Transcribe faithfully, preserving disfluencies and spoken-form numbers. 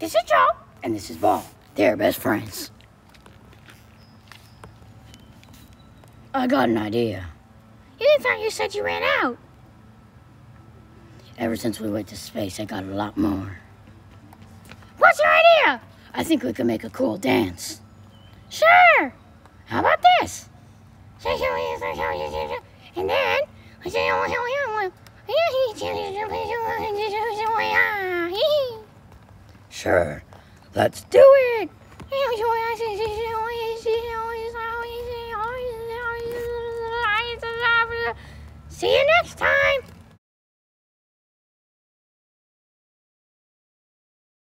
This is Joe. And this is Ball. They're best friends. I got an idea. You thought you said you ran out. Ever since we went to space, I got a lot more. What's your idea? I think we could make a cool dance. Sure. How about this? And then... Sure. Let's do it. See you next time.